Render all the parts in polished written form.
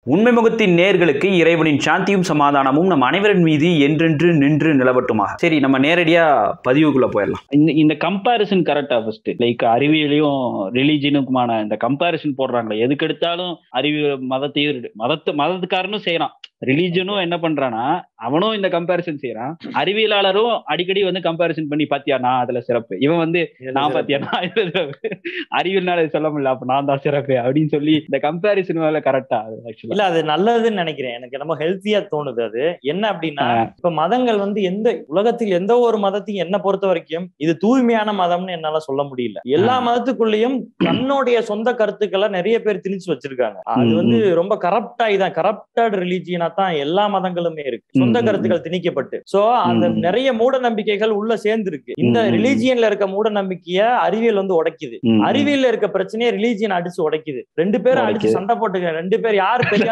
உண்மை முகத்தின் நேர்களுக்கு இறைவனின் சாந்தியும் சமாதானமும் நம் அனைவரின் மீது என்றென்று நின்று நிலவட்டுமாக. சரி, நம்ம நேரடியா பதிவுக்குள்ள போயிடலாம். இந்த கம்பாரிசன் கரெக்டா? ஃபர்ஸ்ட் லைக் அறிவியலையும் ரிலிஜனுக்குமான இந்த கம்பாரிசன் போடுறாங்களே, எதுக்கு எடுத்தாலும் அறிவியல் மதத்துக்காரனும் செய்யறான், ரிலீஜனும் என்ன பண்றானா அவனும் இந்த கம்பாரிசன் செய்யறான், அறிவியலாளரும் அடிக்கடி வந்து கம்பாரிசன் பண்ணி பாத்தியா நான் அதுல சிறப்பு, இவன் வந்து நான் பாத்தியா நான் இதுல சிறப்பு, அறிவியல்னால சொல்ல முடியல அப்ப நான் தான் சிறப்பு அப்படின்னு சொல்லி இந்த கம்பாரிசன் வேலை கரெக்டா? இல்ல, அது நல்லதுன்னு நினைக்கிறேன். எனக்கு ரொம்ப ஹெல்த்தியா தோணுது. அது என்ன அப்படின்னா, இப்ப மதங்கள் வந்து உலகத்தில் எந்த ஒரு மதத்தையும் என்ன பொறுத்த வரைக்கும் இது தூய்மையான மதம்னு என்னால சொல்ல முடியல. எல்லா மதத்துக்குள்ளேயும் தன்னுடைய சொந்த கருத்துக்களை நிறைய பேர் திணிச்சு வச்சிருக்காங்க. அது வந்து ரொம்ப கரப்டட் ரிலீஜியனா தான் எல்லா மதங்களுமே இருக்கு. சொந்த கருத்துக்கள் திணிக்கப்பட்டு சோ அந்த நிறைய மூட நம்பிக்கைகள் உள்ள சேர்ந்து இருக்கு. இந்த ரிலீஜியன்ல இருக்க மூட நம்பிக்கைய அறிவியல் வந்து உடைக்குது, அறிவியல்ல இருக்க பிரச்சனையை ரிலீஜியன் அடிச்சு உடைக்குது. ரெண்டு பேரும் அடிச்சு சண்டை போட்டுக்க, ரெண்டு பேர் யாரு பெரிய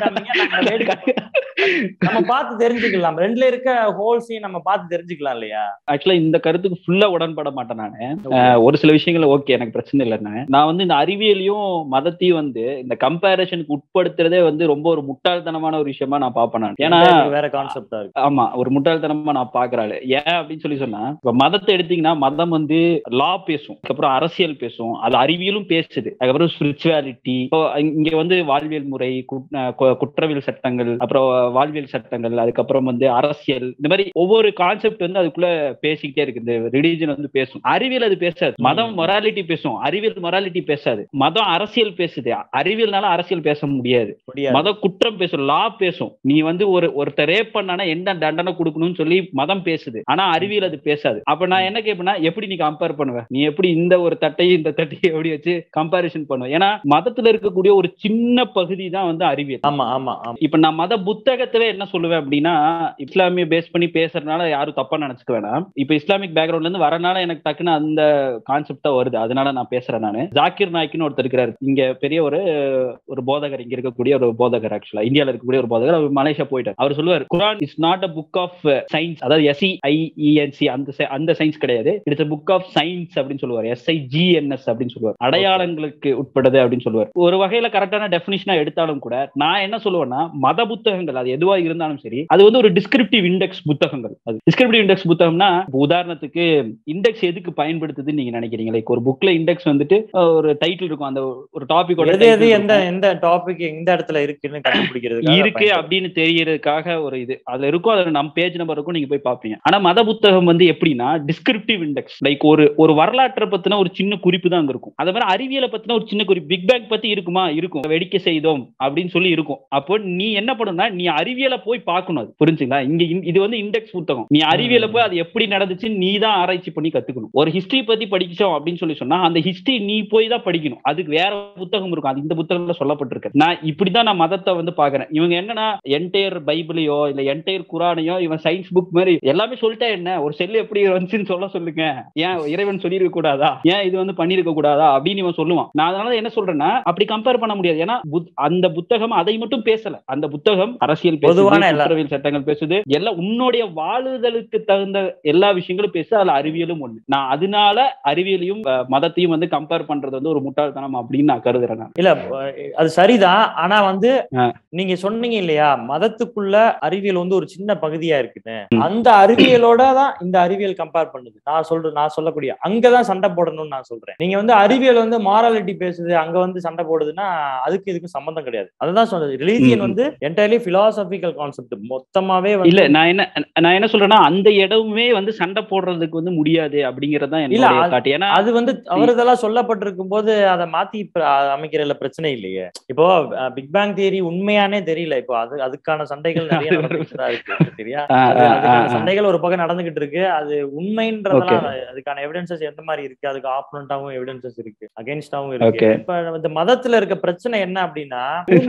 நம்ம பார்த்து தெரிஞ்சுக்கலாம். ரெண்டுல இருக்க ஹோல்ஸையும் நம்ம பார்த்து தெரிஞ்சுக்கலாம் இல்லையா? ஆக்சுவலா இந்த கருத்துக்கு ஃபுல்லா உடன்பட மாட்டேன் நானு. ஒரு சில விஷயங்கள் ஓகே, எனக்கு பிரச்சனை இல்லைன்னு. நான் வந்து இந்த அறிவியலையும் மதத்தையும் வந்து இந்த கம்பேரிசனுக்கு உட்படுத்துறதே வந்து ரொம்ப ஒரு முட்டாள்தனமான ஒரு விஷயமா நான் பாப்பேன் நான். ஏன்னா வேற கான்செப்டா இருக்கு. ஆமா, ஒரு முட்டாள்தனமா நான் பாக்குறாள். ஏன் அப்படின்னு சொன்னா, இப்ப மதத்தை எடுத்தீங்கன்னா மதம் வந்து லா பேசும், அதுக்கப்புறம் அரசியல் பேசும், அது அறிவியலும் பேசுது, அதுக்கப்புறம் ஸ்பிரிச்சுவாலிட்டி, இங்க வந்து வாழ்வியல் முறை, குற்றவியல் சட்டங்கள், அப்புறம் வாழ்வியல் சட்டங்கள், அதுக்கப்புறம் வந்து அரசியல், இந்த மாதிரி ஒவ்வொரு கான்செப்ட் வந்து அதுக்குள்ள பேசிக்கிட்டே இருக்கு. இந்த ரிலிஜன் வந்து பேசும், அறிவியல் அது பேசாது. மதம் மொராலிட்டி பேசும், அறிவியல் மொராலிட்டி பேசாது. மதம் அரசியல் பேசுது, அறிவியல்னால அரசியல் பேச முடியாது. மதம் குற்றம் பேசும், லா பேசும். நீ வந்து ஒருத்தர் ரேப் பண்ணானா என்ன தண்டனை கொடுக்கணும்னு சொல்லி மதம் பேசுது, ஆனா அறிவியல் அது பேசாது. அப்ப நான் என்ன கேட்பேன்னா, எப்படி நீ கம்பேர் பண்ணுவ? நீ எப்படி இந்த ஒரு தட்டையும் இந்த தட்டையும் எப்படி வச்சு கம்பாரிசன் பண்ணுவ? ஏன்னா மதத்துல இருக்கக்கூடிய ஒரு சின்ன பகுதி தான் வந்து அறிவியல். ஆமா ஆமா. இப்ப நான் மத புத்தகத்துல என்ன சொல்லுவேன் அப்படின்னா, இஸ்லாமிய பேஸ் பண்ணி பேசுறதுனால யாரும் தப்பா நினைச்சுக்க வேணாம். இப்ப இஸ்லாமிக் பேக்ரவுண்ட்ல இருந்து வரனால எனக்கு டக்குன்னு அந்த கான்செப்ட் தான் வருது, அதனால நான் பேசுறேன். நானு ஜாக்கிர் நாய்க்குன்னு ஒருத்தர் இருக்கிறாரு, இங்க பெரிய ஒரு போதகர், இங்க இருக்கக்கூடிய ஒரு போதகர், ஆக்சுவலா இந்தியால இருக்கக்கூடிய ஒரு போதகர். அவர் மலேசியா போயிட்டார். அவர் சொல்லுவார், Quran is not a book of science, அதாவது SCIENC அந்த சயின்ஸ் கிடையாது, it's a book of science அப்படின்னு சொல்லுவார். SIGNS அப்படின்னு சொல்லுவார், அடையாளங்களுக்கு உட்பட்டது அப்படின்னு சொல்லுவார். ஒரு வகையில கரெக்டான டெஃபினிஷனா எடுத்தாலும் கூட நான் என்ன சொல்லுவேன்னா, மத புத்தகங்கள் அது எதுவா இருந்தாலும் சரி, அது வந்து ஒரு டிஸ்கிரிப்டிவ் இண்டெக்ஸ் புத்தகங்கள். அது டிஸ்கிரிப்டிவ் இண்டெக்ஸ் புத்தகம்னா, உதாரணத்துக்கு இண்டெக்ஸ் எதுக்கு பயன்படுத்துதுன்னு நீங்க நினைக்கிறீங்க? லைக் ஒரு புக்ல இண்டெக்ஸ் வந்துட்டு ஒரு டைட்டில் இருக்கும், அந்த ஒரு டாபிக்கோட எந்த டாபிக் எந்த இடத்துல இருக்குன்னு கண்டுபிடிக்கிறது இருக்கு அப்படின்னு தெரியறதுக்காக ஒரு இது அதுல இருக்கும், அதுல நம்ம பேஜ் நம்பர் இருக்கும், நீங்க போய் பாப்பீங்க. ஆனா மத புத்தகம் வந்து எப்படின்னா டிஸ்கிரிப்டிவ் இண்டெக்ஸ். லைக் ஒரு வரலாற்றை பத்தின ஒரு சின்ன குறிப்பு தான் அங்க இருக்கும். அதே மாதிரி அறிவியலை பத்தின ஒரு சின்ன குறிப்பு, பிக் பேங் பத்தி இருக்குமா, இருக்கும், வெடிக்க செய்தோம் அப்படின்னு சொல்லி இருக்கும். அப்போ நீ என்ன பண்ணுனா, நீ அறிவியலை போய் பார்க்கணும். அது புரிஞ்சுங்களா? இங்க இது வந்து இண்டெக்ஸ் புத்தகம். நீ அறிவியலை போய் அது எப்படி நடந்துச்சு நீ தான் ஆராய்ச்சி பண்ணி கத்துக்கணும். ஒரு ஹிஸ்டரி பத்தி படிச்சோம் அப்படின்னு சொன்னா அந்த ஹிஸ்டரி நீ போய் தான் படிக்கணும். அதுக்கு வேற புத்தகம் இருக்கும், அது இந்த புத்தகத்துல சொல்லப்பட்டிருக்கு. நான் இப்படிதான் நான் மதத்தை வந்து பாக்குறேன். இவங்க என்னன்னா என்டையர் பைபிளையோ இல்ல என்டையர் குரானையோ இவன் சயின்ஸ் புக் மாதிரி எல்லாமே சொல்லிட்டா என்ன, ஒரு செல் எப்படி வந்துச்சுன்னு சொல்லுங்க, ஏன் இறைவன் சொல்லிருக்க கூடாதா, ஏன் இது வந்து பண்ணிருக்க கூடாதா அப்படின்னு இவன் சொல்லுவான். நான் அதனால என்ன சொல்றேன்னா, அப்படி கம்பேர் பண்ண முடியாது. ஏன்னா அந்த புத்தகம் அதை மட்டும் பேசல, அந்த புத்தகம் அரசியல் பேசுது, குற்றவியல் சட்டங்கள் பேசுது, எல்லாம் உன்னுடைய வாழுதலுக்கு தகுந்த எல்லா விஷயங்களும் பேசு, அதுல அறிவியலும் ஒண்ணு. நான் அதனால அறிவியலையும் மதத்தையும் வந்து கம்பேர் பண்றது வந்து ஒரு முட்டாள்தனம் அப்படின்னு நான் கருதுறேன். இல்ல, அது சரிதான். ஆனா வந்து நீங்க சொன்னீங்க இல்லையா, மதத்துக்குள்ள அறிவியல் வந்து ஒரு சின்ன பகுதியா இருக்குன்னு, அந்த அறிவியலோட தான் இந்த அறிவியல் கம்பேர் பண்ணுது. நான் சொல்லக்கூடிய அங்கதான் சண்டை போடணும்னு நான் சொல்றேன். நீங்க வந்து அறிவியல் வந்து மாராலிட்டி பேசுது, அங்க வந்து சண்டை போடுதுன்னா அதுக்கு இதுக்கும் சம்பந்தம் கிடையாது. அதுதான் சொல்றது. ரிலீஜியன் வந்து என்டையர்லி பிலாசபிக்கல் கான்செப்ட் மொத்தமாவே இல்ல. நான் என்ன சொல்றேன்னா, அந்த இடமே வந்து சண்டை போடுறதுக்கு வந்து முடியாது அப்படிங்கறதுதான் என்னோட தாட். ஏன்னா அது வந்து அவரதெல்லாம் சொல்லப்பட்டிருக்கும் போது அதை மாத்தி அமைக்கிறதுல பிரச்சனை இல்லையே. இப்போ பிக் பேங் தியரி உண்மையானே தெரியல. இப்போ அதுக்கான சண்டைகள் நிறைய நடந்துகிட்டு இருக்கு. சரியா? அதுக்கான சண்டைகள் ஒரு பக்கம் நடந்துகிட்டு இருக்கு. அது உண்மைன்றதெல்லாம் அதுக்கான எவிடன்சஸ் எந்த மாதிரி இருக்கு, அதுக்கு ஆப்போனன்ட்டாவும் எவிடன்சஸ் இருக்கு, அகைன்ஸ்டாவும் இருக்கு. இப்ப இந்த மதத்துல இருக்க பிரச்சனை என்ன அப்படின்னா,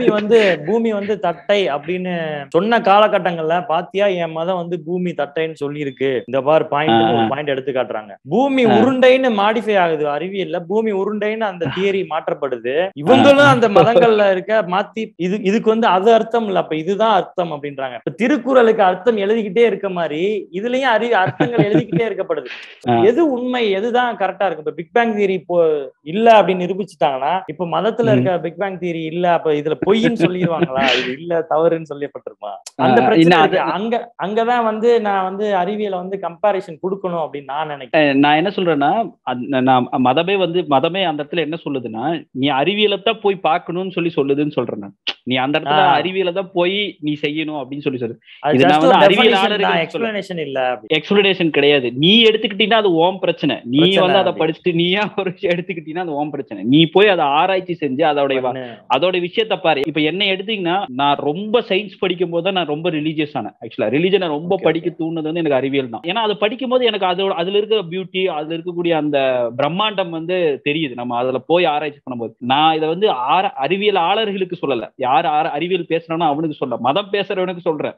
பூமி வந்து தட்டை அப்படின்னு சொன்ன காலகட்டங்கள்ல பாத்தியா, என் மதம் வந்து பூமி தட்டைன்னு சொல்லி இருக்கு, இந்த பார் பாயிண்ட் எடுத்து காட்டுறாங்க. பூமி உருண்டைன்னு மாடிஃபை ஆகுது அறிவியல்ல, பூமி உருண்டைன்னு அந்த தியரி மாற்றப்படுது. இவங்களும் அந்த மதங்கள்ல இருக்க மாத்தி இதுக்கு வந்து அது அர்த்தம் இல்ல, திருக்குறள் அப்ப இதுதான் அர்த்தம் அப்படின்றாங்க. இப்ப திருக்குறளுக்கு அர்த்தம் எழுதிக்கிட்டே இருக்க மாதிரி இதுலயும் அர்த்தங்கள் எழுதிக்கிட்டே இருக்கப்படுது. எது உண்மை எதுதான் கரெக்டா இருக்கு? இப்ப பிக் பேங் தியரி இப்போ இல்ல அப்படின்னு நிரூபிச்சுட்டாங்கன்னா இப்ப மதத்துல இருக்க பிக் பேங் தியரி இல்ல, அப்ப இதுல பொய்ன்னு சொல்லிடுவாங்களா? இது இல்ல தவறுன்னு சொல்லப்பட்டிருமா? அந்த பிரச்சனை இருக்கு. அங்கதான் வந்து நான் வந்து அறிவியலை வந்து கம்பாரிசன் கொடுக்கணும் அப்படின்னு நான் நினைக்கிறேன். நான் என்ன சொல்றேன்னா, நான் மதமே அந்த இடத்துல என்ன சொல்லுதுன்னா, நீ அறிவியலைத்தான் போய் பார்க்கணும்னு சொல்லுதுன்னு சொல்றேன் நான். நீ அந்த இடத்துல அறிவியலை தான் போய் நீ செய்யணும் அப்படின்னு சொல்லி சொல்லு. இது நான் வந்து அறிவியலாளர்கள் எக்ஸ்பிளனேஷன் கிடையாது. நீ எடுத்துக்கிட்டீங்கன்னா அது ஓம் பிரச்சனை. நீ வந்து அதை படிச்சுட்டு நீயா ஒரு எடுத்துக்கிட்டீங்கன்னா அது ஓம் பிரச்சனை. நீ போய் அதை ஆராய்ச்சி செஞ்சு அதோட விஷயத்தை பாரு. இப்ப என்ன எடுத்தீங்கன்னா, நான் ரொம்ப சயின்ஸ் படிக்கும் போது நான் ரொம்ப ரிலீஜியஸ் ஆனேன். ஆக்சுவலா ரிலிஜனை ரொம்ப படிக்க தூண்டது வந்து எனக்கு அறிவியல் தான். ஏன்னா அதை படிக்கும் போது எனக்கு அதுல இருக்க பியூட்டி, அதுல இருக்கக்கூடிய அந்த பிரம்மாண்டம் வந்து தெரியுது. நம்ம அதுல போய் ஆராய்ச்சி பண்ணும்போது நான் இதை வந்து அறிவியலாளர்களுக்கு சொல்லல, யார் அறிவியல் பேசுறானோ அவனுக்கு சொல்ல, மதம் பேசுறவனுக்கு சொல்றேன்.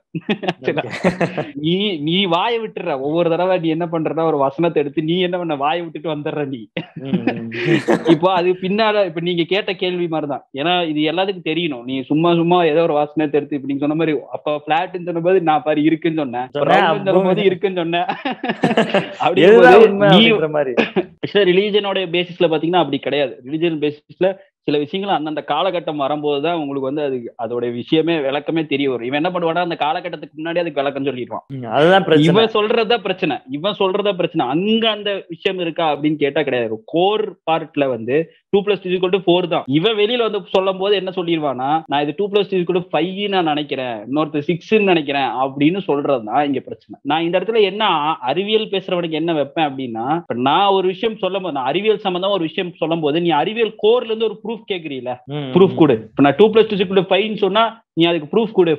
நீ வாயை விட்டுற. ஒவ்வொரு தடவை நீ என்ன பண்றனா ஒரு வசனத்தை எடுத்து நீ என்ன பண்ண வாயை விட்டுட்டு வந்துடுற நீ. இப்போ அது பின்னால இப்ப நீங்க கேட்ட கேள்வி மாதிரிதான். ஏன்னா இது எல்லாத்துக்கும் தெரியணும். நீ சும்மா ஏதோ ஒரு வாசனத்தை எடுத்து இப்ப நீங்க சொன்ன மாதிரி அப்ப பிளாட்ன்னு சொன்னபோது நான் பாரு இருக்குன்னு சொன்னேன், இருக்குன்னு சொன்னேன். ரிலீஜனோட பேசிஸ்ல பாத்தீங்கன்னா அப்படி கிடையாது. ரிலீஜன் பேசிஸ்ல சில விஷயங்கள் அந்தந்த காலகட்டம் வரும்போதுதான் உங்களுக்கு வந்து அது அதோட விஷயமே விளக்கமே தெரிய வரும். இவன் என்ன பண்ணுவானா அந்த காலகட்டத்துக்கு முன்னாடி அதுக்கு விளக்கம் சொல்லிடுவான். இவன் சொல்றதா பிரச்சனை. அங்க அந்த விஷயம் இருக்கா அப்படின்னு கேட்டா கிடையாது. கோர் பார்ட்ல வந்து 2+2=4 தான். இவன் வெளியில வந்து சொல்லும் போது என்ன சொல்லிடுவானா, நான் இது 2+2=5 நான் நினைக்கிறேன், இன்னொருத்தர் 6 நினைக்கிறேன் அப்படின்னு சொல்றதுதான் இங்க பிரச்சனை. நான் இந்த இடத்துல என்ன அறிவியல் பேசுறவனுக்கு என்ன வைப்பேன் அப்படின்னா, நான் ஒரு விஷயம் சொல்லும் போது, நான் அறிவியல் சம்பந்தமா ஒரு விஷயம் சொல்லும் போது நீ அறிவியல் கோர்ல இருந்து ஒரு ப்ரூஃப் கேக்குறீல, ப்ரூஃப் கொடு. இப்ப நான் 2+2=5 சொன்னா நீ அதுக்கு ப்ரூஃப் கொடு.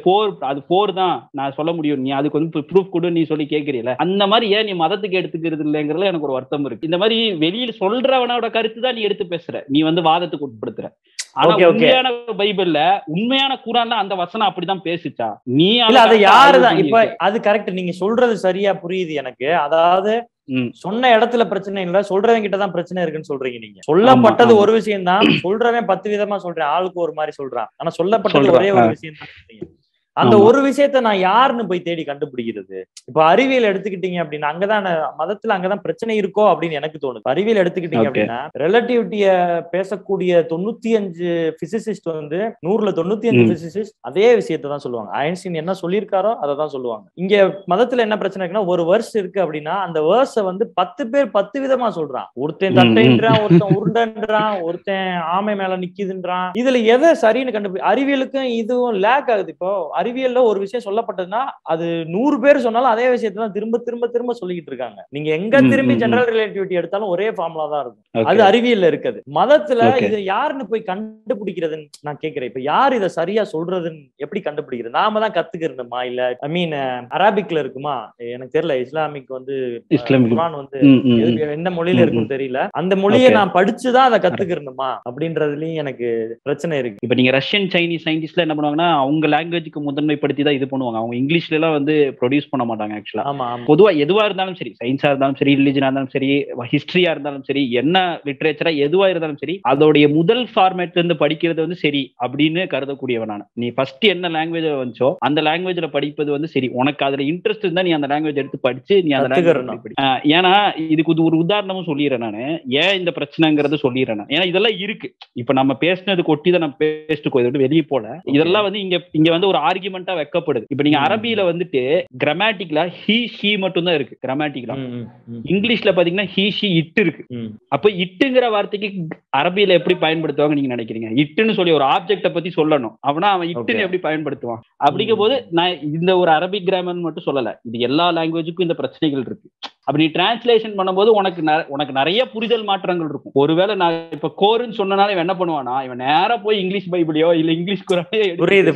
4 தான் நான் சொல்ல முடியும், நீ அதுக்கு வந்து ப்ரூஃப் கொடு நீ சொல்லி கேட்கறீல. அந்த மாதிரி ஏன் நீ மதத்துக்கு எடுத்துக்கிறது இல்லைங்கிறதுல எனக்கு ஒரு வருத்தம் இருக்கு. இந்த மாதிரி வெளியில சொல்றவனோட கருத்து தான் நீ எடுத்து பேசுற, நீ வந்து வாதத்துக்கு உட்படுத்துற. ஆனா உண்மையான பைபிள்ல உண்மையான குரான்ல அந்த வசனம் அப்படிதான் பேசுச்சா? நீ அது யாருதான் இப்ப அது கரெக்ட். நீங்க சொல்றது சரியா புரியுது எனக்கு. அதாவது சொன்ன இடத்துல பிரச்சனை இல்ல, சொல்றவங்க கிட்டதான் பிரச்சனை இருக்குன்னு சொல்றீங்க நீங்க. சொல்லப்பட்டது ஒரு விஷயம் தான், சொல்றவன் 10 விதமா சொல்றேன், ஆளுக்கு ஒரு மாதிரி சொல்றான். ஆனா சொல்லப்பட்டது ஒரே ஒரு விஷயம் தான். அந்த ஒரு விஷயத்த நான் யாருன்னு போய் தேடி கண்டுபிடிக்கிறது? இப்ப அறிவியல் எடுத்துக்கிட்டீங்க அப்படின்னா அங்கதான் மதத்துல அங்கதான் பிரச்சனை இருக்கோ அப்படின்னு எனக்கு தோணுது. அறிவியல் எடுத்துக்கிட்டீங்க அப்படின்னா ரிலேட்டிவிட்டிய பேசக்கூடிய 95 பிசிசிஸ்ட் வந்து 100ல 95 பிசிசிஸ்ட் அதே விஷயத்த தான் சொல்லுவாங்க. ஐன்ஸ்டீன் என்ன சொல்லியிருக்காரோ அதை தான் சொல்லுவாங்க. இங்க மதத்துல என்ன பிரச்சனை இருக்குன்னா, ஒரு வேர்ஸ் இருக்கு அப்படின்னா அந்த வேர்ஸ வந்து 10 பேர் 10 விதமா சொல்றான். ஒருத்தன் தட்டைன்றான், ஒருத்தன் உருண்டன்றான், ஒருத்தன் ஆமை மேல நிக்குதுன்றான். இதுல எதை சரின்னு அறிவியலுக்கும் இதுவும் லேக் ஆகுது. இப்போ அறிவியல்ல ஒரு விஷயம் சொல்லப்பட்டதுன்னா அது 100 பேர் சொன்னாலும் அதே விஷயத்தை தான் திரும்ப திரும்ப திரும்ப சொல்லிட்டு இருக்காங்க. நீங்க எங்க திரும்பி ஜெனரல் ரிலேட்டிவிட்டி எடுத்தாலும் ஒரே ஃபார்முலா தான் இருக்கும். அது அறிவியல்ல இருக்குது. மதத்துல இது யாருன்னு போய் கண்டுபிடிக்கிறதுன்னு நான் கேட்கிறேன். இப்ப யார் இதை சரியா சொல்றதுன்னு எப்படி கண்டுபிடிக்கிறது? நாம தான் கத்துக்கிறோமா இல்ல அரபிக்ல இருக்குமா எனக்கு தெரியல. இஸ்லாமிக் வந்து குர்ஆன் வந்து எந்த மொழியில இருக்குன்னு தெரியல. அந்த மொழியை நான் படிச்சுதான் அதை கத்துக்கிறோமா அப்படின்றதுலயும் எனக்கு பிரச்சனை இருக்கு. இப்ப நீங்க ரஷ்யன் சைனீஸ் சயின்டிஸ்ட்ல என்ன பண்ணுவாங்கன்னா அவங்க லாங்குவேஜ்க்கு முதன்மைப்படுத்தி தான் இது பண்ணுவாங்க. அவங்க இங்கிலீஷ்ல எல்லாம் வந்து ப்ரொடியூஸ் பண்ண மாட்டாங்க. ஆக்சுவலா பொதுவா எதுவா இருந்தாலும் சரி, சயின்ஸா இருந்தாலும் சரி, ரிலிஜனா இருந்தாலும் சரி, ஹிஸ்டரியா இருந்தாலும் சரி, என்ன லிட்ரேச்சரா எதுவா இருந்தாலும் சரி, அதோடைய முதல் ஃபார்மேட்ல இருந்து படிக்கிறது வந்து சரி அப்படின்னு கருதக்கூடியவன் நான். நீ ஃபர்ஸ்ட் என்ன லாங்குவேஜ் வந்துச்சோ அந்த லாங்குவேஜ்ல படிப்பது வந்து சரி. உனக்கு அதுல இன்ட்ரெஸ்ட் இருந்தா நீ அந்த லாங்குவேஜ் எடுத்து படிச்சு நீ அந்த லாங்குவேஜ். ஏன்னா இதுக்கு ஒரு உதாரணமும் சொல்லிடுறேன் நானு. ஏன் இந்த பிரச்சனைங்கிறது சொல்லிடுறேன். ஏன்னா இதெல்லாம் இருக்கு. இப்ப நம்ம பேசினதுக்கு ஒட்டி தான் நம்ம பேசிட்டு வெளியே போல இதெல்லாம் வந்து இங்க வந்து ஒரு ஆர்குமெண்டா வைக்கப்படுது. இப்ப நீங்க அரபியில வந்துட்டு கிராமட்டிக்கலா ஹி ஷி மட்டும் தான் இருக்கு. கிராமட்டிக்கலா இங்கிலீஷ்ல பாத்தீங்கன்னா ஹி ஷி இட் இருக்கு. அப்ப இட்டுங்கிற வார்த்தைக்கு அரபியில எப்படி பயன்படுத்துவாங்க நீங்க நினைக்கிறீங்க? இட்டுன்னு சொல்லி ஒரு ஆப்ஜெக்ட பத்தி சொல்லணும், அவனா அவன் இட்டுன்னு எப்படி பயன்படுத்துவான்? அப்படிங்கும் போது நான் இந்த ஒரு அரபிக் கிராமர் மட்டும் சொல்லல, இது எல்லா லாங்குவேஜுக்கும் இந்த பிரச்சனைகள் இருக்கு. அப்படி டிரான்ஸ்லேஷன் பண்ணும்போது உனக்கு நிறைய புரிதல் மாற்றங்கள் இருக்கும். ஒருவேளை நான் இப்ப கோருன்னு சொன்னனால இவன் என்ன பண்ணுவானா, இவன் நேரா போய் இங்கிலீஷ் பைபிளையோ இல்ல இங்கிலீஷ் குரானையோ புரியுது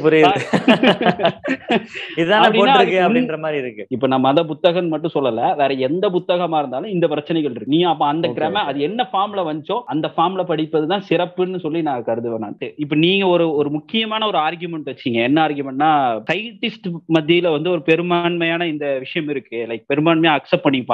அப்படின்ற மாதிரி இருக்கு. இப்ப நான் மத புத்தகம் மட்டும் சொல்லல, வேற எந்த புத்தகமா இருந்தாலும் இந்த பிரச்சனைகள் இருக்கு. நீ அப்ப அந்த கிராமர் அது என்ன ஃபார்ம்ல வந்துச்சோ அந்த ஃபார்ம்ல படிப்பதுதான் சிறப்புன்னு சொல்லி நான் கருதுவேன். இப்ப நீங்க ஒரு முக்கியமான ஒரு ஆர்குமெண்ட் வச்சீங்க. என்ன ஆர்குமெண்ட்னா, சயின்டிஸ்ட் மத்தியில வந்து ஒரு பெரும்பான்மையான இந்த விஷயம் இருக்கு, லைக் பெரும்பான்மையா அக்செப்ட் பண்ணிப்பாங்க.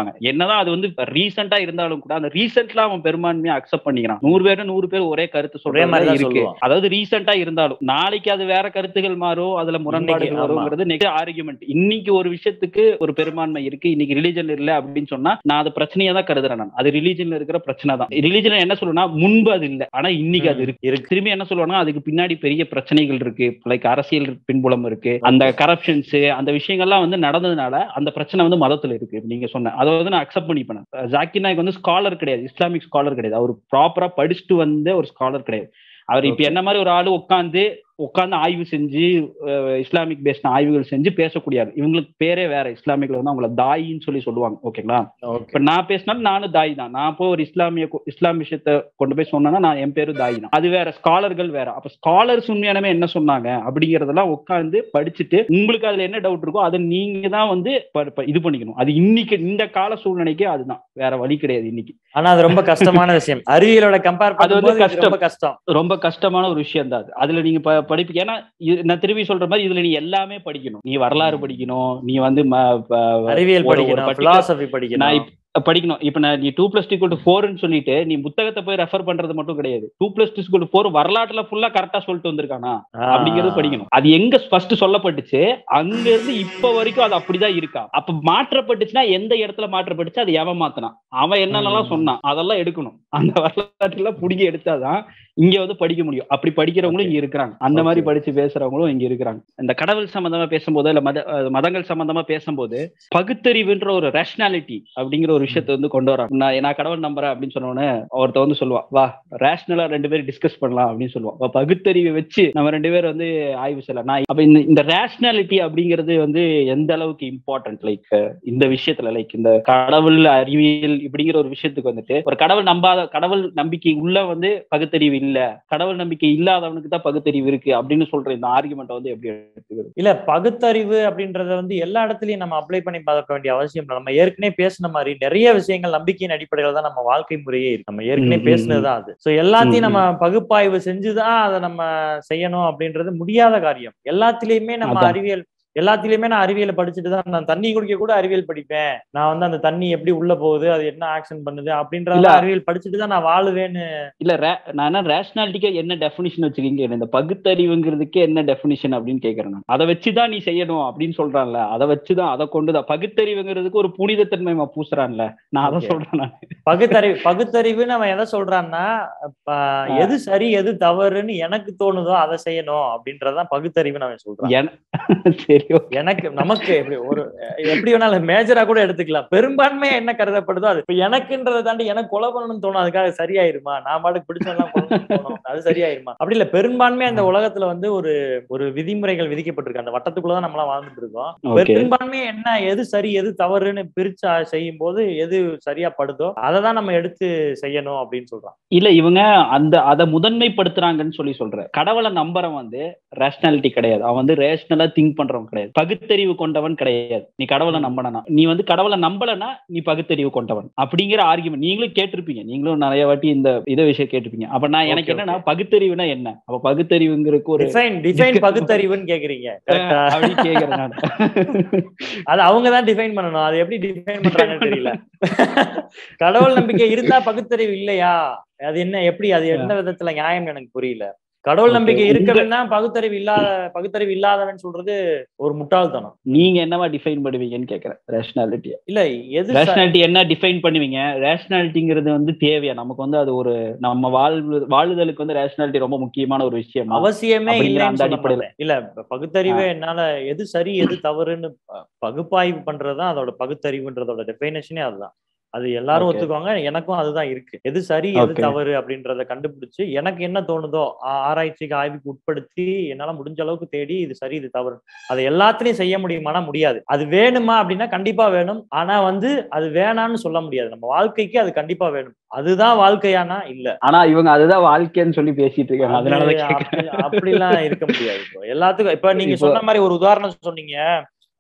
சொல்றாங்க. என்னதான் அது வந்து ரீசெண்டா இருந்தாலும் கூட அந்த ரீசென்ட்ல அவன் பெரும்பான்மையா அக்செப்ட் பண்ணிக்கிறான். 100 பேர் ஒரே கருத்து சொல்ற மாதிரி இருக்கு. அதாவது ரீசெண்டா இருந்தாலும் நாளைக்கு அது வேற கருத்துகள் மாறும், அதுல முரண்பாடுகள் வருங்கிறது நெக்ஸ்ட் ஆர்குமெண்ட். இன்னைக்கு ஒரு விஷயத்துக்கு ஒரு பெரும்பான்மை இருக்கு, இன்னைக்கு ரிலிஜன் இல்ல அப்படின்னு சொன்னா நான் அது பிரச்சனையா தான் கருதுறேன். நான் அது ரிலிஜன்ல இருக்கிற பிரச்சனை தான். ரிலிஜன் என்ன சொல்லுனா முன்பு அது இல்ல, ஆனா இன்னைக்கு அது இருக்கு. திரும்பி என்ன சொல்லுவாங்கன்னா அதுக்கு பின்னாடி பெரிய பிரச்சனைகள் இருக்கு, லைக் அரசியல் பின்புலம் இருக்கு, அந்த கரப்ஷன்ஸ் அந்த விஷயங்கள்லாம் வந்து நடந்ததுனால அந்த பிரச்சனை வந்து மதத்துல இருக்கு. நீங்க சொன்ன அதை வந்து நான் அக்செப்ட் பண்ணிப்பேன். ஜாக்கிர் நாயக் வந்து ஸ்காலர் கிடையாது, இஸ்லாமிக் ஸ்காலர் கிடையாது, அவர் ப்ராப்பரா படிச்சுட்டு வந்த ஒரு ஸ்காலர் கிடையாது. அவர் இப்ப என்ன மாதிரி ஒரு ஆளு உட்காந்து ஆய்வு செஞ்சு இஸ்லாமிக் பேஸ்ட் ஆய்வுகள் செஞ்சு பேசக்கூடியாரு. இவங்களுக்கு பேரே வேற, இஸ்லாமிக்ல வந்து அவங்கள தாயின்னு சொல்லி சொல்லுவாங்க. ஓகேங்களா? இப்ப நான் பேசினாலும் நானும் தாய் தான். நான் இப்போ ஒரு இஸ்லாம் விஷயத்த கொண்டு போய் சொன்னா நான் என் பேரு தாய் தான். அது வேற, ஸ்காலர்கள் வேற. அப்ப ஸ்காலர்ஸ் உண்மையானமே என்ன சொன்னாங்க அப்படிங்கறதெல்லாம் உட்காந்து படிச்சுட்டு உங்களுக்கு அதுல என்ன டவுட் இருக்கோ அதை நீங்க தான் வந்து இது பண்ணிக்கணும். அது இன்னைக்கு இந்த கால சூழ்நிலைக்கு அதுதான், வேற வழி கிடையாது இன்னைக்கு. ஆனா அது ரொம்ப கஷ்டமான விஷயம். அறிவியலோட கம்பேர் பண்ணும்போது ரொம்ப கஷ்டமான ஒரு விஷயம் தான். அதுல நீங்க படிப்பு, ஏன்னா நான் திரும்பி சொல்ற மாதிரி இதுல நீ எல்லாமே படிக்கணும். நீ வரலாறு படிக்கணும், நீ வந்து அறிவியல் படிக்கணும், பிலாசபி படிக்கணும். இப்ப நீ 2+2=4 சொல்லிட்டு நீ புத்தகத்தை போய் ரெஃபர் பண்றது மட்டும் கிடையாது. 2+2=4 வரலாற்றுல ஃபுல்லா கரெக்டா சொல்லிட்டு வந்திருக்கானா அப்படிங்கிறது படிக்கணும். அது எங்க ஃபர்ஸ்ட் சொல்லப்பட்டுச்சு, அங்க இருந்து இப்ப வரைக்கும் அது அப்படிதான் இருக்கா? அப்ப மாற்றப்பட்டுச்சுன்னா எந்த இடத்துல மாற்றப்பட்டுச்சு, அது எவன் மாத்தினான், அவன் என்னென்னலாம் சொன்னான், அதெல்லாம் எடுக்கணும். அந்த வரலாற்றுல புடிங்கி எடுத்தாதான் இங்க வந்து படிக்க முடியும். அப்படி படிக்கிறவங்களும் இங்க இருக்கிறாங்க, அந்த மாதிரி படிச்சு பேசுறவங்களும் இங்க இருக்கிறாங்க. இந்த கடவுள் சம்பந்தமா பேசும்போது இல்ல மதங்கள் சம்பந்தமா பேசும்போது பகுத்தறிவுன்ற ஒரு ரேஷனாலிட்டி அப்படிங்கிற ஒரு விஷயத்தை வந்து கொண்டு வராங்க. நான் கடவுள் நம்புறேன் அப்படின்னு சொன்னோன்னே ஒருத்த வந்து சொல்லுவா, வா ரேஷனலா 2 பேரும் டிஸ்கஸ் பண்ணலாம் அப்படின்னு சொல்லுவான். பகுத்தறிவை வச்சு நம்ம 2 பேரும் வந்து ஆய்வு செய்யலாம். அப்ப இந்த ரேஷனாலிட்டி அப்படிங்கிறது வந்து எந்த அளவுக்கு இம்பார்ட்டன்ட், லைக் இந்த விஷயத்துல, லைக் இந்த கடவுள் அறிவியல் இப்படிங்கிற ஒரு விஷயத்துக்கு வந்துட்டு ஒரு கடவுள் நம்பிக்கை உள்ள வந்து பகுத்தறிவு இல்ல, கடவுள் நம்பிக்கை இல்லாதவனுக்கு தான் பகுத்தறிவு இருக்கு அப்படின்னு சொல்ற இந்த ஆர்குமெண்ட் வந்து எப்படி எடுத்துக்கிறது? இல்ல, பகுத்தறிவு அப்படின்றத வந்து எல்லா இடத்துலயும் நம்ம அப்ளை பண்ணி பார்க்க வேண்டிய அவசியம். நம்ம ஏற்கனவே பேசின மாதிரி நிறைய விஷயங்கள் நம்பிக்கையின் அடிப்படையில தான் நம்ம வாழ்க்கை முறையே இருக்கு. நம்ம ஏற்கனவே பேசினதுதான் அது. சோ எல்லாத்தையும் நம்ம பகுப்பாய்வு செஞ்சுதான் அதை நம்ம செய்யணும் அப்படின்றது முடியாத காரியம். எல்லாத்திலயுமே நம்ம எல்லாத்திலயுமே நான் அறிவியலை படிச்சுட்டு தான், நான் தண்ணி குடிக்க கூட அறிவியல் படிப்பேன். நான் வந்து அந்த தண்ணி எப்படி உள்ள போகுது, அது என்ன ஆக்ஷன் பண்ணுது அப்படின்றத அறிவியல் படிச்சுட்டு தான் நான் வாழுவேன்னு. இல்ல நான் ரேஷனாலிட்டிக்கு என்ன டெஃபினிஷன் வச்சுக்கீங்க, இந்த பகுத்தறிவுங்கிறதுக்கு என்ன டெஃபினிஷன் அப்படின்னு கேட்கறேன். அதை வச்சுதான் நீ செய்யணும் அப்படின்னு சொல்றான்ல, அதை வச்சுதான், அதை கொண்டுதான் பகுத்தறிவுங்கிறதுக்கு ஒரு புனிதத்தன்மை பூசுறான்ல, நான் அதை சொல்றேன். பகுத்தறிவுன்னு அவன் எதை சொல்றான்னா, எது சரி எது தவறுன்னு எனக்கு தோணுதோ அதை செய்யணும் அப்படின்றதான் பகுத்தறிவுன்னு அவன் சொல்றான். எனக்கு நமக்கு எப்படி வேணாலும் மேஜரா கூட எடுத்துக்கலாம். பெரும்பான்மையா என்ன கருதப்படுதோ அது எனக்குன்றதை தாண்டி எனக்கு கொலை பண்ணணும்னு தோணும், அதுக்காக சரியாயிருமா? நான் பாட்டுக்கு பிடிச்சதெல்லாம் தோணும், அது சரியாயிருமா? அப்படி இல்ல, பெரும்பான்மையா இந்த உலகத்துல வந்து ஒரு விதிமுறைகள் விதிக்கப்பட்டிருக்கு. அந்த வட்டத்துக்குள்ளதான் நம்ம எல்லாம் வாழ்ந்துட்டு இருக்கோம். பெரும்பான்மையா என்ன எது சரி எது தவறுன்னு பிரிச்சு செய்யும் போது எது சரியா படுதோ அதை தான் நம்ம எடுத்து செய்யணும் அப்படின்னு சொல்றான். இல்ல, இவங்க அதை முதன்மைப்படுத்துறாங்கன்னு சொல்ற. கடவுளை நம்புறவன் வந்து ரேஷனாலிட்டி கிடையாது, அவன் வந்து ரேஷனலா திங்க் பண்றவன் கிடையாது, பகுத்தறிவு கொண்டவன் கிடையாது. நீ கடவுளை நம்பனா, நீ வந்து கடவுளை நம்பலனா நீ பகுத்தறிவு கொண்டவன் அப்படிங்கிற ஆர்குமெண்ட் நீங்களும் கேட்டிருப்பீங்க, நீங்களும் நிறைய வாட்டி இந்த விஷயம் கேட்டிருப்பீங்க. அப்ப நான் எனக்கு என்னன்னா, பகுத்தறிவுனா என்ன? அப்ப பகுத்தறிவுங்கிறதுக்கு ஒரு டிஃபைன் பகுத்தறிவுன்னு கேக்குறீங்க அப்படி கேக்குறேன் நான். அது அவங்கதான் டிஃபைன் பண்ணணும், அது எப்படி டிஃபைன் பண்றாங்கன்னு தெரியல. கடவுள் நம்பிக்கை இருந்தா பகுத்தறிவு இல்லையா? அது என்ன, எப்படி, அது எந்த விதத்துல நியாயம் எனக்கு புரியல. கடவுள் நம்பிக்கை இருக்கவன் தான் பகுத்தறிவு இல்லாதவன் சொல்றது ஒரு முட்டாள்தனம். நீங்க என்னவா டிஃபைன் பண்ணுவீங்கன்னு கேக்குறேன் ரேஷனாலிட்டியா? இல்ல, எது ரேஷனாலிட்டி என்ன டிஃபைன் பண்ணுவீங்க? ரேஷனாலிட்டிங்கிறது வந்து தேவையா நமக்கு? வந்து அது ஒரு நம்ம வாழுதலுக்கு வந்து ரேஷனாலிட்டி ரொம்ப முக்கியமான ஒரு விஷயம், அவசியமே இல்லைன்னு சொல்ல மாட்டேன். இல்ல, பகுத்தறிவே என்னால எது சரி எது தவறுன்னு பகுப்பாய்வு பண்றதுதான் அதோட பகுத்தறிவுன்றதோட டெஃபினேஷனே அதுதான். அது எல்லாரும் ஒத்துக்குவாங்க, எனக்கும் அதுதான் இருக்கு. எது சரி எது தவறு அப்படின்றத கண்டுபிடிச்சு எனக்கு என்ன தோணுதோ ஆராய்ச்சிக்கு ஆய்வுக்கு உட்படுத்தி என்னால முடிஞ்ச அளவுக்கு தேடி இது சரி இது தவறு. அதை எல்லாத்திலையும் செய்ய முடியுமானா முடியாது. அது வேணுமா அப்படின்னா கண்டிப்பா வேணும். ஆனா வந்து அது வேணான்னு சொல்ல முடியாது. நம்ம வாழ்க்கைக்கு அது கண்டிப்பா வேணும். அதுதான் வாழ்க்கையானா இல்ல. ஆனா இவங்க அதுதான் வாழ்க்கைன்னு சொல்லி பேசிட்டு இருக்காங்க. அதனால அப்படிலாம் இருக்க முடியாது. இப்போ எல்லாத்துக்கும் இப்ப நீங்க சொன்ன மாதிரி ஒரு உதாரணம் சொன்னீங்க,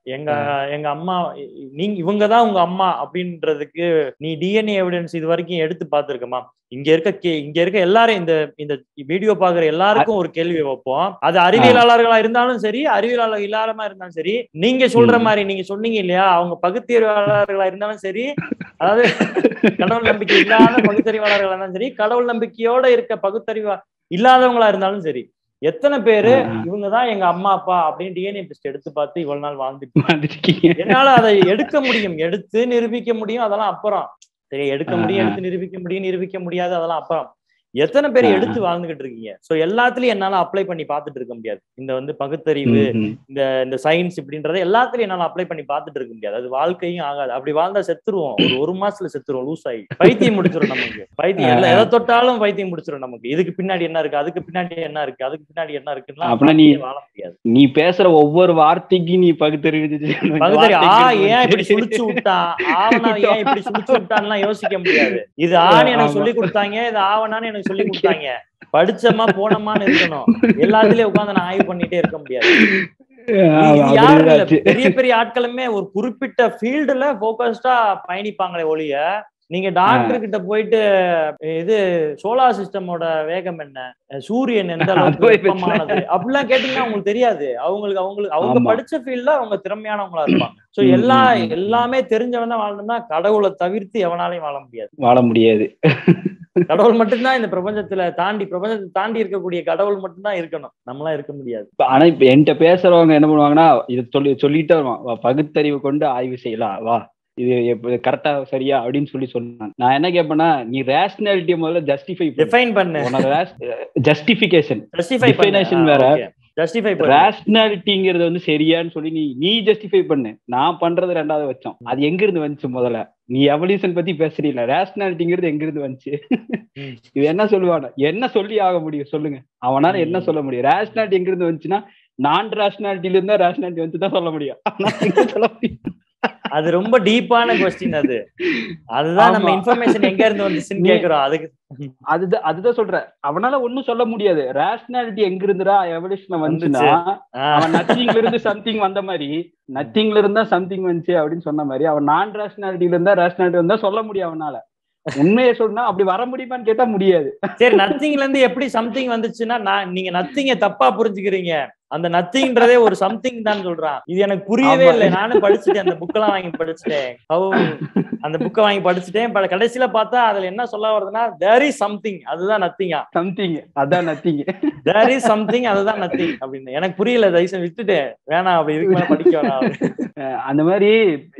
எங்க எங்க அம்மா நீங்க இவங்கதான் உங்க அம்மா அப்படின்றதுக்கு நீ டிஎன்ஏ எவிடன்ஸ் இது வரைக்கும் எடுத்து பார்த்திருக்கமா? இங்க இருக்க எல்லாரும் இந்த இந்த வீடியோ பாக்குற எல்லாருக்கும் ஒரு கேள்வி வைப்போம். அது அறிவியலாளர்களா இருந்தாலும் சரி, அறிவியலாளர் இல்லாம இருந்தாலும் சரி, நீங்க சொல்ற மாதிரி நீங்க சொன்னீங்க இல்லையா, அவங்க பகுத்தறிவாளர்களா இருந்தாலும் சரி, அதாவது கடவுள் நம்பிக்கை இல்லாத பகுத்தறிவாளர்களா இருந்தாலும் சரி, கடவுள் நம்பிக்கையோட இருக்க பகுத்தறிவா இல்லாதவங்களா இருந்தாலும் சரி, எத்தனை பேரு இவங்கதான் எங்க அம்மா அப்பா அப்படின்னு டிஎன்ஏ டெஸ்ட் எடுத்து பார்த்து இவ்வளவு நாள் வாழ்ந்துட்டு என்னால அதை எடுக்க முடியும், எடுத்து நிரூபிக்க முடியும், அதெல்லாம் அப்புறம். சரி, எடுக்க முடியும், எடுத்து நிரூபிக்க முடியாது, அதெல்லாம் அப்புறம். எத்தனை பேர் எடுத்து வாழ்ந்துகிட்டு இருக்கீங்க? சோ எல்லாத்துலயும் என்னால அப்ளை பண்ணி பார்த்துட்டு இருக்க முடியாது. இந்த வந்து பகுத்தறிவு, இந்த சயின்ஸ் இப்படின்றத எல்லாத்துலயும் என்னால அப்ளை பண்ணி பார்த்துட்டு இருக்க முடியாது. அது வாழ்க்கையும் ஆகாது. அப்படி வாழ்ந்தா செத்துருவோம். ஒரு மாசத்துல செத்துருவோம், லூஸ் ஆகி பைத்தியம் முடிச்சிடும் நமக்கு. பைத்தியம் எதை தொட்டாலும் பைத்தியம் முடிச்சிடும் நமக்கு. இதுக்கு பின்னாடி என்ன இருக்கு, அதுக்கு பின்னாடி என்ன இருக்கு, அதுக்கு பின்னாடி என்ன இருக்குன்னா நீ வாழ முடியாது. நீ பேசுற ஒவ்வொரு வார்த்தைக்கு நீ பகுத்தறிவு ஏன் இப்படி சுழிச்சு விட்டான், ஆவனா ஏன் இப்படி சுழிச்சு விட்டான்லாம் யோசிக்க முடியாது. இது ஆண் எனக்கு சொல்லி கொடுத்தாங்க, இது ஆவனான்னு எனக்கு சொல்லி கொடுத்தாங்க, படிச்சமா போனோமான்னு இருக்கணும். எல்லாத்துலயும் உட்காந்து நான் ஆய்வு பண்ணிட்டே இருக்க முடியாது. யாரும் இல்ல, பெரிய பெரிய ஆட்களுமே ஒரு குறிப்பிட்ட ஃபீல்டுல போக்கஸ்டா பயணிப்பாங்களே ஒழிய, நீங்க டாக்டர் கிட்ட போயிட்டு இது சோலார் சிஸ்டமோட வேகம் என்ன, சூரியன் எந்த அளவுக்கு வெப்பமானது அப்படிலாம் கேட்டீங்கன்னா அவங்களுக்கு தெரியாது. அவங்க படிச்ச ஃபீல்ட்ல அவங்க திறமையானவங்களா இருப்பாங்க. சோ எல்லாமே தெரிஞ்சவன் தான் வாழணும்னா கடவுளை தவிர்த்து எவனாலையும் வாழ முடியாது. கடவுள் மட்டும்தான் இந்த பிரபஞ்சத்தை தாண்டி இருக்கக்கூடிய கடவுள் மட்டும்தான் இருக்கணும், நம்மளாம் இருக்க முடியாது. ஆனா இப்ப என்கிட்ட பேசுறவங்க என்ன பண்ணுவாங்கன்னா, இதை சொல்லிட்டே வருவான், பகுத்தறிவு கொண்டு ஆய்வு செய்யலாம் வா, இது கரெக்டா சரியா அப்படின்னு சொன்னாங்க. நான் என்ன கேட்பேன்னா, நீ ரேஷனாலிட்டியை முதல்ல டிஃபைன் பண்ணு. ஜஸ்டிஃபிகேஷன் வேற, ரேஷனாலிட்டிங்கிறது வந்து சரியான்னு சொல்லி நீ ஜஸ்டிஃபை பண்ணு. நான் பண்றது ரெண்டாவது வச்சோம். அது எங்க இருந்து வந்துச்சு? முதல்ல நீ எவல்யூஷன் பத்தி பேசுறீங்களா, ரேஷனாலிட்டிங்கிறது எங்க இருந்து வந்துச்சு? இது என்ன சொல்லுவான, என்ன சொல்லி ஆக முடியும் சொல்லுங்க? அவனால என்ன சொல்ல முடியும்? ரேஷனாலிட்டி எங்க இருந்து வந்துச்சுன்னா நான் ரேஷனாலிட்டில இருந்தா ரேஷனாலிட்டி வந்துதான் சொல்ல முடியும். சொல்ல முடியும். அது ரொம்ப டீப்பான क्वेश्चन. அதுதான் நம்ம இன்ஃபர்மேஷன் எங்க இருந்து வந்துச்சுன்னு கேக்குறோம். அதுதான் சொல்றேன். அவனால ஒண்ணும் சொல்ல முடியாது. ரேஷனாலிட்டி எங்க இருந்துடா எவல்யூஷன் வந்துச்சுன்னா, அவன் நத்திங்ல இருந்து சம்திங் வந்த மாதிரி, நத்திங்ல இருந்தா சம்திங் வந்துச்சு அப்படின்னு சொன்ன மாதிரி, அவன் நான் ரேஷனாலிட்டில இருந்தா ரேஷனாலிட்டி வந்தா சொல்ல முடியும் அவனால. உண்மையை சொன்னா அப்படி வர முடியுமான்னு கேட்டா முடியாது. சரி, நத்திங்ல இருந்து எப்படி சம்திங் வந்துச்சுன்னா நீங்க நத்திங்க தப்பா புரிஞ்சுக்கிறீங்க. அந்த நத்திங்ன்றதே ஒரு சம்திங் தான் சொல்றான். இது எனக்கு புரியவே இல்லை. நானும் படிச்சுட்டேன், அந்த புக்கெல்லாம் வாங்கி படிச்சுட்டேன். அந்த புக்கை வாங்கி படிச்சுட்டேன். கடைசியில பார்த்தா அதுல என்ன சொல்ல வருதுன்னா, there is something, அதுதான் நத்திங்கா. சம்திங் அதான் நத்திங். there is something, அதுதான் நத்திங் அப்படின்னு. எனக்கு புரியல, தயவுசெய்து விட்டுட்டேன், வேணாம் அப்படி இதுக்கு மேல படிக்க வேணாம். அந்த மாதிரி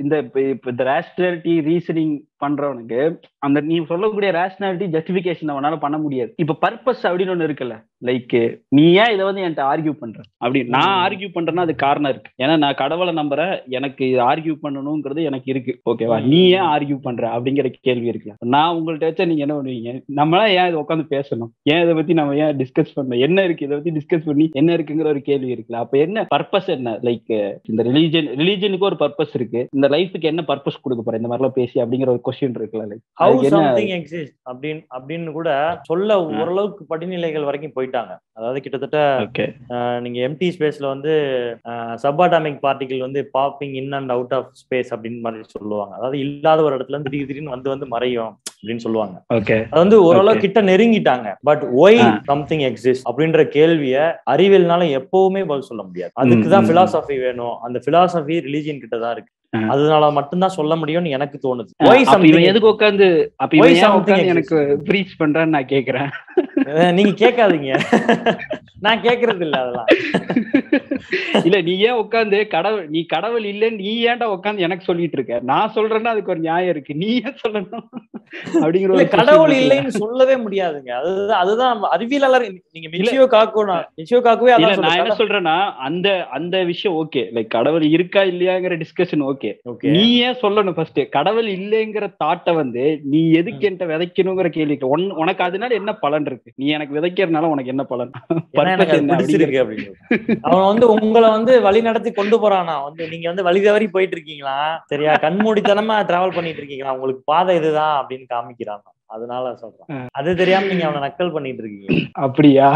இந்த ரேஷனாலிட்டி ரீசனிங் பண்றவனுக்கு அந்த நீ சொல்லக்கூடிய ரேஷனாலிட்டி ஜஸ்டிபிகேஷன் அவனால பண்ண முடியாது. இப்ப பர்பஸ் அப்படின்னு ஒண்ணு இருக்குல்ல, லைக் நீ ஏன் இதை வந்து என்கிட்ட ஆர்கியூ பண்ற அப்படி நான் ஆர்கியூ பண்றேன்னா அது காரணம் இருக்கு. ஏன்னா நான் கடவுளை நம்புறேன், எனக்கு ஆர்கியூ பண்ணணுங்கிறது எனக்கு இருக்கு. ஓகேவா? நீ ஏன் ஆர்கியூ பண்ற அப்படிங்கிற கேள்வி இருக்குல்ல. நான் உங்கள்ட்ட வச்சா நீங்க என்ன பண்ணுவீங்க? நம்மளாம் ஏன் இதை உட்காந்து பேசணும், ஏன் இதை பத்தி நம்ம ஏன் டிஸ்கஸ் பண்ணணும், என்ன இருக்கு இதை பத்தி டிஸ்கஸ் பண்ணி என்ன இருக்குங்கிற ஒரு கேள்வி இருக்குல்ல. அப்ப என்ன பர்பஸ் என்ன? லைக் இந்த ரிலீஜனுக்கு ஒரு பர்பஸ் இருக்கு, இந்த லைஃபுக்கு என்ன பர்பஸ் கொடுக்க போற இந்த மாதிரிலாம் பேசி அப்படிங்கிற ஒரு கொஸ்டின் இருக்குல்ல. லைக் ஹவ் சம்திங் எக்ஸிஸ்ட் அப்படின்னு கூட சொல்ல ஓரளவுக்கு படிநிலைகள் வரைக்கும் போயிட்டாங்க. அதாவது கிட்டத்தட்ட நீங்க எம்டி ஸ்பேஸ்ல வந்து சப்பாட்டாமிக் பார்ட்டிகிள் வந்து popping in and out of space அப்படின்னு மாதிரி சொல்லுவாங்க. அதாவது இல்லாத ஒரு இடத்துல இருந்து திடீர்னு வந்து மறையும் அப்படின்னு சொல்லுவாங்க. அது வந்து ஓரளவு கிட்ட நெருங்கிட்டாங்க. பட் ஒய் சம்திங் எக்ஸிஸ்ட் அப்படின்ற கேள்விய அறிவியல்னால எப்பவுமே பதில் சொல்ல முடியாது. அதுக்குதான் பிலாசபி வேணும். அந்த பிலாசபி ரிலிஜியன் கிட்ட தான் இருக்கு. அதனால மட்டும்தான் சொல்ல முடியும்னு எனக்கு தோணுது. எதுக்கு உட்காந்து எனக்கு ப்ரீச் பண்றேன்னு நான் கேக்குறேன். நீங்க கேட்காதீங்க, நான் கேக்குறது இல்ல அதெல்லாம். இல்ல நீ ஏன் உட்காந்து நீ கடவுள் இல்லன்னு நீ ஏன்டா உட்காந்து எனக்கு சொல்லிட்டு இருக்க? நான் சொல்றேன்னா அதுக்கு ஒரு நியாயம் இருக்கு, நீ ஏன் சொல்லணும் அப்படிங்கிற. கடவுள் இல்லைன்னு சொல்லவே முடியாதுங்க. அதுதான் அறிவியலாளர். நீங்க மிச்சியோ காக்குவே நான் என்ன சொல்றேன்னா, அந்த விஷயம் ஓகே, லைக் கடவுள் இருக்கா இல்லையாங்கிற டிஸ்கஷன் ஓகே. நீ ஏன் சொல்லணும் ஃபர்ஸ்ட்? கடவுள் இல்லைங்கிற தாட்டை வந்து நீ எதுக்கு என்கிட்ட விதைக்கணுங்கிற கேள்வி. உனக்கு அதனால என்ன பலன் இருக்கு? நீ எனக்கு விதைக்கிறதுனால உனக்கு என்ன பலன்? அவன் வந்து உங்களை வந்து வழி நடத்தி கொண்டு போறானா? வந்து நீங்க வந்து வழி தவறி போயிட்டு இருக்கீங்களா? சரியா? கண்மூடித்தனமா டிராவல் பண்ணிட்டு இருக்கீங்களா? உங்களுக்கு பாதை இதுதான் அப்படின்னு அப்படின்னு காமிக்கிறான். அதனால சொல்றேன். அது தெரியாம நீங்க அவனை நக்கல் பண்ணிட்டு இருக்கீங்க. அப்படியா?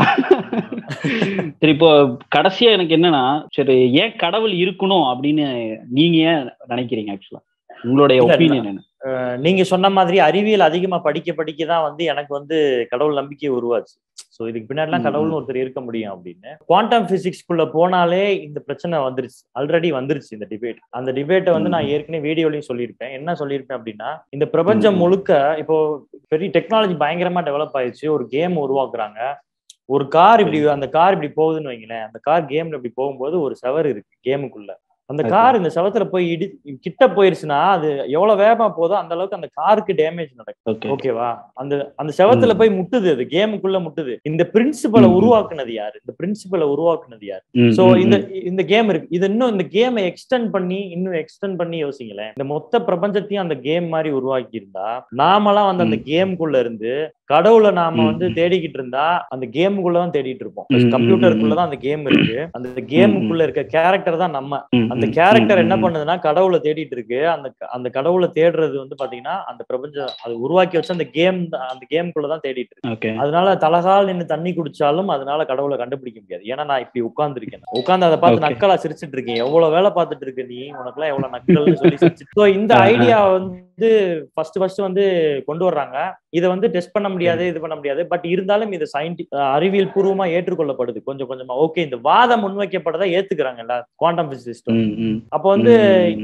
சரி, இப்போ கடைசியா எனக்கு என்னன்னா, சரி ஏன் கடவுள் இருக்கணும் அப்படின்னு நீங்க ஏன் நினைக்கிறீங்க? ஆக்சுவலா உங்களுடைய ஒப்பீனியன் என்ன? நீங்க சொன்ன மாதிரி அறிவியல் அதிகமா படிக்க படிக்கதான் வந்து எனக்கு வந்து கடவுள் நம்பிக்கை உருவாச்சு. சோ இதுக்கு பின்னாடிலாம் கடவுள்னு ஒருத்தர் இருக்க முடியும் அப்படின்னு. குவாண்டம் பிசிக்ஸ்குள்ள போனாலே இந்த பிரச்சனை வந்துருச்சு, ஆல்ரெடி வந்துருச்சு இந்த டிபேட். அந்த டிபேட்டை வந்து நான் ஏற்கனவே வீடியோலையும் சொல்லியிருப்பேன். என்ன சொல்லியிருப்பேன் அப்படின்னா, இந்த பிரபஞ்சம் முழுக்க இப்போ பெரிய டெக்னாலஜி பயங்கரமா டெவலப் ஆயிடுச்சு. ஒரு கேம் உருவாக்குறாங்க. ஒரு கார் இப்படி, அந்த கார் இப்படி போகுதுன்னு வைங்களேன், அந்த கார் கேம்ல இப்படி போகும்போது ஒரு செவர் இருக்கு கேமுக்குள்ள. அந்த கார் இந்த செவத்துல போய் கிட்ட போயிருச்சுன்னா அது எவ்வளவு வேகமா போதோ அந்த அளவுக்கு அந்த காருக்கு டேமேஜ் நடக்கும். ஓகேவா? அந்த அந்த செவத்துல போய் முட்டுது, அது கேமுக்குள்ள முட்டுது. இந்த பிரின்சிபலை உருவாக்குனது யாரு? இந்த பிரின்சிபலை உருவாக்குனது யாரு? சோ இந்த கேம் இருக்கு. இது இன்னும் இந்த கேமை எக்ஸ்டெண்ட் பண்ணி யோசிங்களேன். இந்த மொத்த பிரபஞ்சத்தையும் அந்த கேம் மாதிரி உருவாக்கி இருந்தா, நாமெல்லாம் வந்து அந்த கேமுக்குள்ள இருந்து கடவுளை நாம வந்து தேடிக்கிட்டு இருந்தா அந்த கேமுக்குள்ளதான் தேடிட்டு இருப்போம். கம்ப்யூட்டருக்குள்ளதான் அந்த கேம் இருக்கு. அந்த கேமுக்குள்ள இருக்க கேரக்டர் தான் நம்ம. அந்த கேரக்டர் என்ன பண்ணுதுன்னா கடவுளை தேடிட்டு இருக்கு. அந்த கடவுளை தேடுறது வந்து பாத்தீங்கன்னா அந்த பிரபஞ்சம் அது உருவாக்கி வச்சு அந்த கேமுக்குள்ளதான் தேடிட்டு இருக்கு. அதனால தலகால் நின்று தண்ணி குடிச்சாலும் அதனால கடவுளை கண்டுபிடிக்க முடியாது. ஏன்னா நான் இப்படி உட்கார்ந்து அதை பார்த்து நக்கலா சிரிச்சிட்டு இருக்கேன். எவ்வளவு வேலை பார்த்துட்டு இருக்கு நீ, உனக்குலாம் எவ்வளவு நக்கல்னு சொல்லி சிரிச்சு. இந்த ஐடியா வந்து ஃபர்ஸ்ட் வந்து கொண்டு வர்றாங்க. இதை வந்து டெஸ்ட் பண்ண முடியாது, இது பண்ண முடியாது. பட் இருந்தாலும் இது அறிவியல் பூர்வமா ஏற்றுக்கொள்ளப்படுது கொஞ்சம் கொஞ்சமா. ஓகே, இந்த வாதம் முன்வைக்கப்பட்டதை ஏத்துக்கிறாங்க எல்லா குவாண்டம் பிசிசிஸ்டும். அப்போ வந்து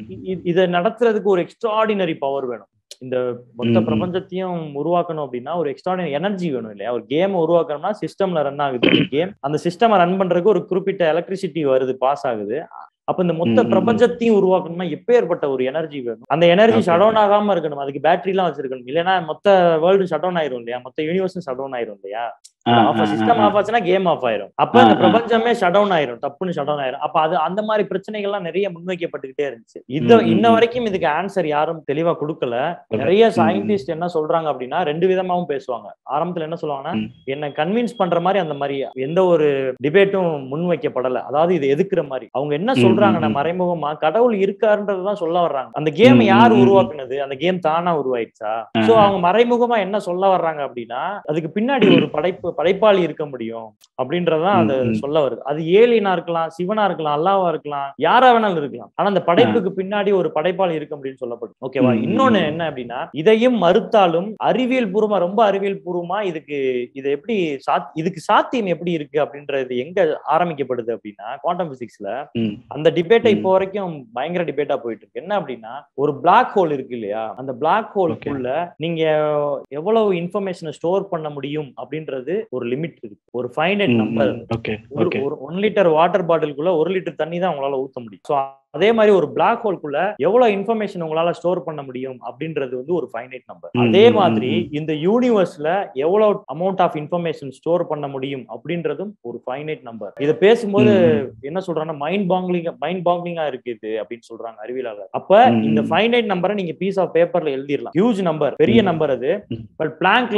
இதை நடத்துறதுக்கு ஒரு எக்ஸ்ட்ராடினரி பவர் வேணும். இந்த மொத்த பிரபஞ்சத்தையும் உருவாக்கணும் அப்படின்னா ஒரு எக்ஸ்ட்ராடினரி எனர்ஜி வேணும் இல்லையா? ஒரு கேம் உருவாக்கணும்னா சிஸ்டம்ல ரன் ஆகுது கேம். அந்த சிஸ்டம் ரன் பண்றதுக்கு ஒரு குறிப்பிட்ட எலக்ட்ரிசிட்டி வருது, பாஸ் ஆகுது. அப்ப இந்த மொத்த பிரபஞ்சத்தையும் உருவாக்கணும்னா எப்பேற்பட்ட ஒரு எனர்ஜி வேணும்? அந்த எனர்ஜி ஷட் டவுன் ஆகாம இருக்கணும், அதுக்கு பேட்டரி எல்லாம் வச்சிருக்கணும். இல்லைன்னா மொத்த வேர்ல்டு ஷட் டவுன் ஆயிரும் இல்லையா? மொத்த யூனிவர்ஸும் ஷட் டவுன் ஆயிரும் இல்லையா? சிஸ்டம் ஆஃப் ஆச்சுன்னா கேம் ஆஃப் ஆயிரும். அப்ப இந்த பிரபஞ்சமே ஷட் டவுன் ஆயிரும், தப்புன்னு ஷட் டவுன் ஆயிரும். அப்ப அது அந்த மாதிரி பிரச்சனைகள்லாம் நிறைய முன்வைக்கப்பட்டுக்கிட்டே இருந்துச்சு. இன்ன வரைக்கும் இதுக்கு ஆன்சர் யாரும் தெளிவா கொடுக்கல. நிறைய சயின்டிஸ்ட் என்ன சொல்றாங்க அப்படின்னா ரெண்டு விதமாவும் பேசுவாங்க. ஆரம்பத்துல என்ன சொல்லுவாங்கன்னா, என்ன கன்வின்ஸ் பண்ற மாதிரி அந்த மாதிரி எந்த ஒரு டிபேட்டும் முன்வைக்கப்படல. அதாவது இது எதுக்குற மாதிரி அவங்க என்ன சொல்றாங்கன்னா மறைமுகமா கடவுள் இருக்காருன்றதுதான் சொல்ல வர்றாங்க. அந்த கேம் யார் உருவாக்குனது? அந்த கேம் தானா உருவாயிடுச்சா? சோ அவங்க மறைமுகமா என்ன சொல்ல வர்றாங்க அப்படின்னா அதுக்கு பின்னாடி ஒரு படைப்பாளி இருக்க முடியும் அப்படின்றதான் அது சொல்ல வருது. அது ஏலியனா இருக்கலாம், சிவனா இருக்கலாம், அல்லாவா இருக்கலாம், யாரா வேணாலும் இருக்கலாம். ஆனா அந்த படைப்புக்கு பின்னாடி ஒரு படைப்பாளி இருக்க முடியும்னு சொல்லப்படும். ஓகேவா? இன்னொன்னு என்ன அப்படின்னா, இதையும் மறுத்தாலும் அறிவியல் பூர்வமா, ரொம்ப அறிவியல் பூர்வமா இது எப்படி இதுக்கு சாத்தியம் எப்படி இருக்கு அப்படின்றது எங்க ஆரம்பிக்கப்படுது அப்படின்னா குவாண்டம் பிசிக்ஸ்ல அந்த டிபேட்டை இப்போ வரைக்கும் பயங்கர டிபேட்டா போயிட்டு இருக்கு. என்ன அப்படின்னா, ஒரு பிளாக் ஹோல் இருக்கு இல்லையா? அந்த பிளாக் ஹோலுக்குள்ள நீங்க எவ்வளவு இன்ஃபர்மேஷனை ஸ்டோர் பண்ண முடியும் அப்படின்றது ஒரு லிமிட் இருக்கு, ஒரு ஃபைனைட் நம்பர். ஒரு 1 லிட்டர் வாட்டர் பாட்டிலுக்குள்ள 1 லிட்டர் தண்ணி தான் உங்களால ஊத்த முடியும். அதே மாதிரி ஒரு பிளாக் ஹோல்குள்ள எவ்வளவு இன்ஃபர்மேஷன் உங்களால ஸ்டோர் பண்ண முடியும் அப்படின்றது வந்து ஒரு ஃபைனைட் நம்பர். அதே மாதிரி இந்த யூனிவர்ஸ்ல எவ்வளவு அமௌண்ட் ஆஃப் இன்ஃபர்மேஷன் ஸ்டோர் பண்ண முடியும் அப்படின்றதும் ஒரு ஃபைனைட் நம்பர். இதை பேசும்போது என்ன சொல்றாங்கன்னா மைண்ட் பாங்கிங்கா இருக்கு இது அப்படின்னு சொல்றாங்க அறிவியலாளர். அப்ப இந்த ஃபைனைட் நம்பரை நீங்க பீஸ் ஆஃப் பேப்பர்ல எழுதிடலாம். ஹியூஜ் நம்பர், பெரிய நம்பர் அது. பட் பிளாங்க்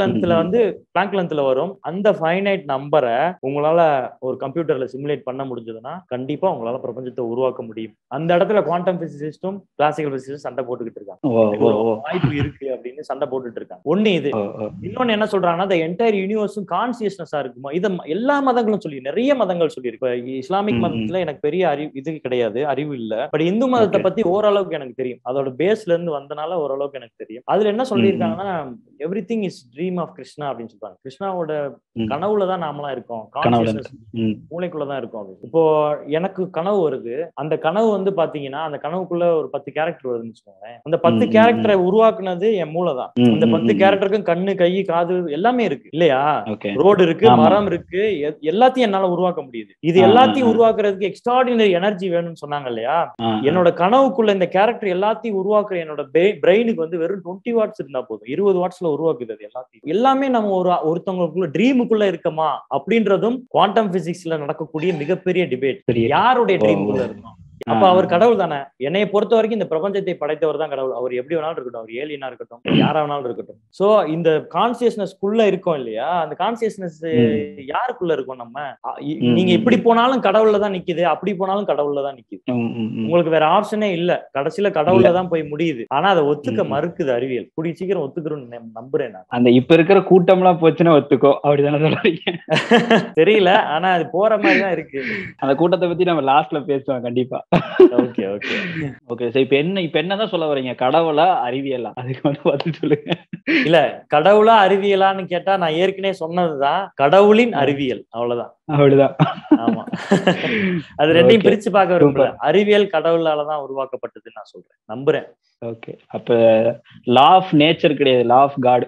லென்த்ல வரும். அந்த ஃபைனைட் நம்பரை உங்களால ஒரு கம்ப்யூட்டர்ல சிமுலேட் பண்ண முடிஞ்சதுன்னா கண்டிப்பா உங்களால பிரபஞ்சத்தை உருவாக்க முடியும். அந்த இடத்துல குவாண்டம் பிசிசிஸ்டும் கிளாசிக்கல் பிசிசிஸ்டும் சண்டை போட்டுக்கிட்டு இருக்காங்க. வாய்ப்பு இருக்கு அப்படின்னு சண்டை போட்டுட்டு இருக்காங்க. ஒண்ணு இது. இன்னொன்னு என்ன சொல்றாங்கன்னா, the entire universe கான்சியஸ்னஸா இருக்குமா? இத எல்லா மதங்களும் சொல்லி, நிறைய மதங்கள் சொல்லி இருக்கு. இஸ்லாமிக் மதத்துல எனக்கு பெரிய இது கிடையாது, அறிவு இல்ல. பட் இந்து மதத்தை பத்தி ஓரளவுக்கு எனக்கு தெரியும். அதோட பேஸ்ல இருந்து வந்தனால ஓரளவுக்கு எனக்கு தெரியும். அதுல என்ன சொல்லியிருக்காங்கன்னா, everything is dream of Krishna அப்படின்னு சொல்றாங்க. கிருஷ்ணாவோட கனவுலதான் நாமெல்லாம் இருக்கோம், கான்சியஸ்னஸ் மூளைக்குள்ளதான் இருக்கோம். இப்போ எனக்கு கனவு வருது. அந்த கனவு வந்து பாத்தீங்கன்னா அந்த கனவுக்குள்ள ஒரு 10 கேரக்டர் வருதுன்னு வச்சுக்கோங்களேன். அந்த 10 கேரக்டரை உருவாக்குனது என் மூளை தான். அந்த 10 கேரக்டருக்கும் கண்ணு, கை, காது எல்லாமே இருக்கு இல்லையா? ரோடு இருக்கு, மரம் இருக்கு, எல்லாத்தையும் என்னால உருவாக்க முடியுது. இது எல்லாத்தையும் உருவாக்குறதுக்கு எக்ஸ்ட்ராடினரி எனர்ஜி வேணும்னு சொன்னாங்க இல்லையா? என்னோட கனவுக்குள்ள இந்த கேரக்டர் எல்லாத்தையும் உருவாக்குற என்னோட பிரெயினுக்கு வந்து வெறும் 20 வாட்ஸ் இருந்தா போதும். 20 வாட்ஸ்ல உருவாக்குது அது எல்லாத்தையும். எல்லாமே நம்ம ஒருத்தவங்களுக்குள்ள ட்ரீமுக்குள்ள இருக்கமா அப்படின்றதும் குவாண்டம் பிசிக்ஸ்ல நடக்கக்கூடிய மிகப்பெரிய டிபேட். யாருடைய ட்ரீமுக்குள்ள இருக்கோம்? அப்ப அவர் கடவுள் தானே. என்னைய பொறுத்த வரைக்கும் இந்த பிரபஞ்சத்தை படைத்தவர் தான் கடவுள். அவர் எப்படி வேணாலும் இருக்கட்டும், அவர் ஏலியனா இருக்கட்டும், யாரா வேணாலும் இருக்கட்டும். சோ இந்த கான்சியஸ்னஸ் குள்ள இருக்கோம் இல்லையா, அந்த கான்சியஸ்னஸ் யாருக்குள்ள இருக்கும்? நம்ம நீங்க இப்படி போனாலும் கடவுள்ல தான் நிக்குது, அப்படி போனாலும் கடவுள்ல தான் நிக்குது. உங்களுக்கு வேற ஆப்ஷனே இல்ல. கடைசியில கடவுள்ல தான் போய் முடியுது. ஆனா அதை ஒத்துக்க மறுக்குது அறிவியல். கூடிய சீக்கிரம் ஒத்துக்கிறோம்னு நம்புறேன் நான். அந்த இப்ப இருக்கிற கூட்டம் எல்லாம் போச்சுன்னா ஒத்துக்கோ, அப்படிதானே சொல்றீங்க? தெரியல, ஆனா அது போற மாதிரி தான் இருக்கு. அந்த கூட்டத்தை பத்தி நம்ம லாஸ்ட்ல பேசுவோம் கண்டிப்பா. Okay okay okay. சோ இப்ப என்னதான் சொல்ல வரீங்க? கடவுளா அறிவியலா? அதுக்கு வந்து பதில் சொல்லுங்க. இல்ல, கடவுளா அறிவியலான்னு கேட்டா நான் ஏற்கனவே சொன்னதுதான், கடவுளின் அறிவியல், அவ்வளவுதான். அவ்வளவுதான். ஆமா, அது ரெண்டையும் பிரிச்சு பார்க்க விரும்பல. அறிவியல் கடவுளாலதான் உருவாக்கப்பட்டதுன்னு நான் சொல்றேன், நம்புறேன். ஓகே. அப்ப லா ஆஃப் நேச்சர் கிடையாது, லா ஆஃப் காட்.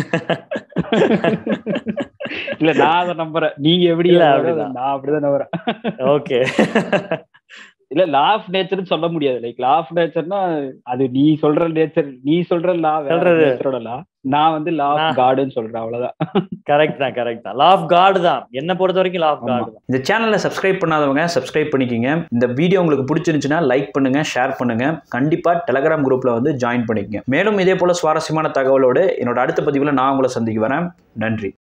இல்ல, நான் அதை நம்புறேன். நீங்க எப்படி? நான் அப்படிதான் நம்புறேன். ஓகே. இல்ல, லா ஆஃப் நேச்சர்னு சொல்ல முடியாது. லைக் லா ஆஃப் நேச்சர்னா அது நீ சொல்ற நேச்சர், நீ சொல்ற லா நேச்சரோட லா, நான் வந்து லா ஆஃப் காட்னு சொல்றேன், அவ்வளவுதான். கரெக்ட் தான். லா ஆஃப் காட் தான் என்ன பொறுத்த வரைக்கும், லா ஆஃப் காட் தான். இந்த சேனலை சப்ஸ்கிரைப் பண்ணாதவங்க சப்ஸ்கிரைப் பண்ணிக்கங்க. இந்த வீடியோ உங்களுக்கு பிடிச்சிருந்துச்சுன்னா லைக் பண்ணுங்க, ஷேர் பண்ணுங்க. கண்டிப்பா டெலிகிராம் குரூப்ல வந்து ஜாயின் பண்ணிக்கங்க. மேலும் இதே போல சுவாரஸ்யமான தகவலோடு என்னோட அடுத்த பதிவுல நான் உங்களை சந்திக்க வரேன். நன்றி.